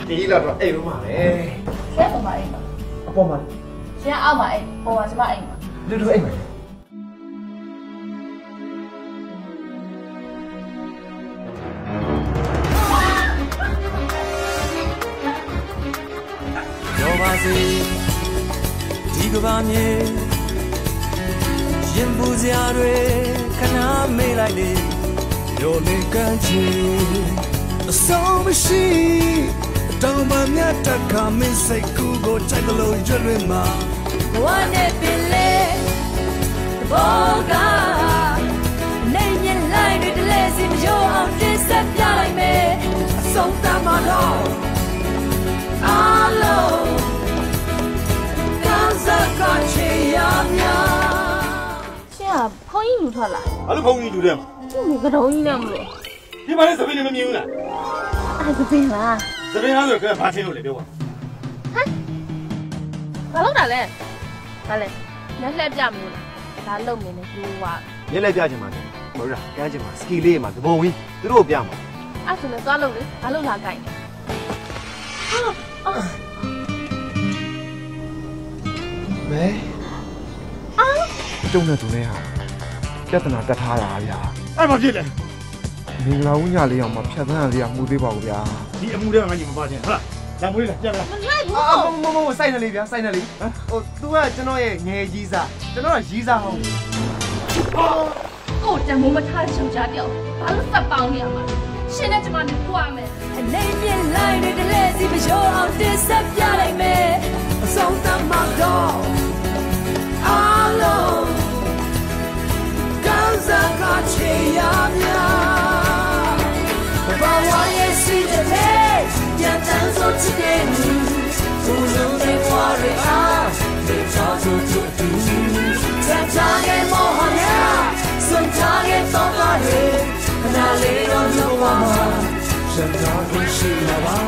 ဒီလာတော့အိမ်မှာပဲရှင်းပေါ်မှာအိမ်မှာအပေါ်မှာရှင်းအောက်မှာအိမ်ပေါ်မှာကျမအိမ်မှာလူတို့အိမ်မှာရောပါစေဒီကဘာမြေရင်ပူစရာတွေခဏမေးလိုက်လေရောလင်ကန်းချီအဆုံးမရှိတောင်ပန်မြတ်တခါမင်းစိတ်ကူကိုကြိုက်လို့ရွတ်လွင်မှာဘဝနဲ့ပင်လေဘောကနေမြင်လိုက်တဲ့တလဲစီမရောအောင်တင်ဆက်ပြလိုက်မယ်အဆုံးသတ်မှာတော့အားလုံးကောင်းစားကချေရမြရှင်းကဖုန်းကြီးလူထွက်လာဘာလို့ဖုန်းကြီးလူတဲ့မှာဒီကတော့ကြီးနဲ့မလို့ဒီမှာလည်းသပင်းနဲ့မမြင်ဘူးလားအဲ့ဒါသပင်းလားသပင်းလားဆိုတော့ဘာချင်းလို့လဲပြောပါဟမ်ဘာလို့တာလဲဘာလဲလက်လက်ပြမလို့လားဒါလုံနေနေကျိုးွားရက်လက်ပြချင်ပါလေမဟုတ်လားကမ်းချင်ပါစကီလေးမှာသဘုံကြီးသူတို့ပြမှာအဲ့ဆိုလည်းသွားလို့လေဘာလို့လာကြိုက်မဲကျုံနဲ့သူနဲ့ဟာပြဿနာတက်ထားတာဗျာအဲ့ဘာဖြစ်လဲမင်္ဂလာဝညလေးအောင်မှာဖြတ်သန်းရလေးကမှုသေးပါဘူးဗျာဒီအမှုတွေကငါညီမပါချင်ဟုတ်လားလမ်းမွေးလားပြန်လာမလိုက်ဘူးမစိုက်နေလေဗျာစိုက်နေလေဟို तू ကကျွန်တော်ရဲ့ငယ်ကြီးစားကျွန်တော်ကရီးစားဟောင်းကိုတံမိုးမထားတဲ့ယောက်ျားတယောက်ဘာလို့စက်ပေါင်းနေရမှာရှင်းတဲ့ကျမနဲ့ကြွားမယ်အနေမြင်လိုက်တဲ့တလဲစီမရောအောင်တင်ဆက်ပြလိုက်မယ်အဆုံးသတ်မှာတော့အားလုံးကောင်းစားကချေရမြဘာဝရဲ့စီတဲ့ကြံတန်းဆိုချစ်တဲ့လူဘုံလုံးနဲ့ကြွားရအောင်ဒီချောဆိုချစ်သူစံထားရဲ့မောဟရာစွန့်ထားရဲ့တော့ပါရဲ့ခဏလေးတော့လို့ပါမှာစံထားကိုရှိလာပါ